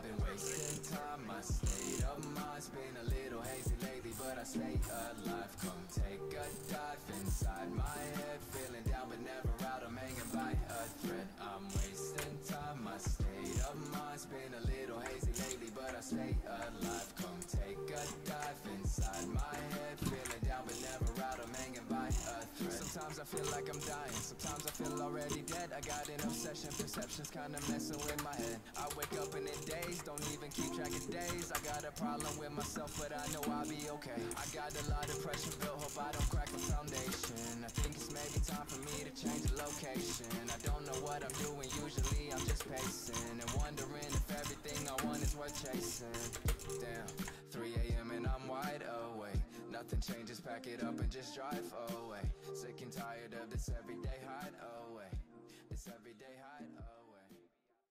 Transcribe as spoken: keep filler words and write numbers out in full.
I've been wasting time, my state of mind's been a little hazy lately, but I stay alive. Come take a dive inside my head, feeling down but never out, I'm hanging by a thread. I'm wasting time, my state of mind's been a little hazy lately, but I stay alive. Come take a dive inside my head, feeling down but never out, I'm hanging by a thread. Sometimes I feel like I'm dying, sometimes I feel already dead. I got an obsession, perception's kinda messing with my head. I wake up in the days, don't even keep track of days. I got a problem with myself, but I know I'll be okay. I got a lot of pressure built, hope I don't crack the foundation. I think it's maybe time for me to change the location. I don't know what I'm doing, usually I'm just pacing and wondering if everything I want is worth chasing. Damn, three A M and I'm wide awake. Nothing changes, pack it up and just drive away. Sick and tired of this every